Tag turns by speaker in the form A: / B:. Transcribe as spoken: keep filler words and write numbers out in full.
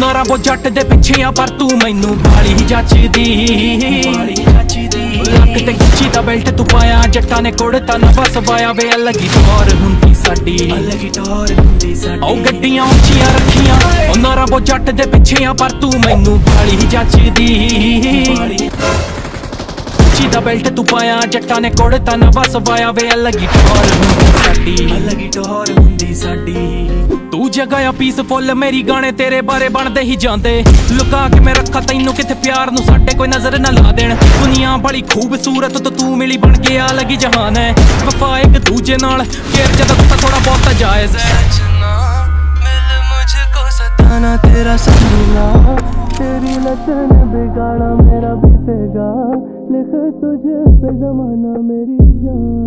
A: ਨਾਰਾ ਬੋ ਜੱਟ ਦੇ ਪਿੱਛੇ ਆ ਪਰ ਤੂੰ ਮੈਨੂੰ ਬਾਲੀ ਜੱਚਦੀ ਲੱਕ ਤੇ ਗੁੱਚੀ ਦਾ ਬੈਲਟ ਤੂੰ ਪਾਇਆ ਜੱਟਾਂ ਨੇ ਕੁੜਤਾ ਨਾ ਬਸ ਵਾਇਆ ਵੇ ਅਲੱਗ ਹੀ ਟੌਰ ਹੁੰਦੀ ਸਾਡੀ ਅਲੱਗ ਹੀ ਟੌਰ ਹੁੰਦੀ ਸਾਡੀ ਉਹ ਗੱਡੀਆਂ ਉੱਚੀਆਂ ਰੱਖੀਆਂ ਉਹ ਨਾਰਾ ਬੋ ਜੱਟ ਦੇ ਪਿੱਛੇ ਆ ਪਰ ਤੂੰ ਮੈਨੂੰ ਬਾਲੀ ਜੱਚਦੀ ਦਾ ਬੈਲਟ ਤੂੰ ਪਾਇਆ ਜੱਟਾਂ ਨੇ ਕੁੜਤਾ ਨਾ ਬਸ ਵਾਇਆ ਵੇ ਅਲੱਗ ਹੀ ਟੌਰ ਹੁੰਦੀ ਸਾਡੀ ਅਲੱਗ ਹੀ ਟੌਰ ਹੁੰਦੀ ਸਾਡੀ ਤੂੰ ਜਗ੍ਹਾ ਆ ਪੀਸਫੁੱਲ ਮੇਰੀ ਗਾਣੇ ਤੇਰੇ ਬਾਰੇ ਬਣਦੇ ਹੀ ਜਾਂਦੇ ਲੁਕਾ ਕੇ ਮੈਂ ਰੱਖਾ ਤੈਨੂੰ ਕਿਤੇ ਪਿਆਰ ਨੂੰ ਸਾਡੇ ਕੋਈ ਨਜ਼ਰ ਨਾ ਲਾ ਦੇਣ ਦੁਨੀਆ ਬੜੀ ਖੂਬਸੂਰਤ ਤੇ ਤੂੰ ਮਿਲੀ ਬਣ ਗਿਆ ਅਲੱਗ ਹੀ ਜਹਾਨ ਹੈ ਵਫਾ ਇੱਕ ਦੂਜੇ ਨਾਲ ਫੇਰ ਜਦੋਂ ਤਾਂ ਥੋੜਾ ਬਹੁਤ ਜਾਇਜ਼ ਹੈ ਸੱਜਣਾ ਮਿਲ ਮੁਝਕੋ ਸਤਾਨਾ ਤੇਰਾ ਸਪਨਾ तेरी लचन बिगाड़ा मेरा बीतेगा लिख तुझ पे जमाना मेरी जान।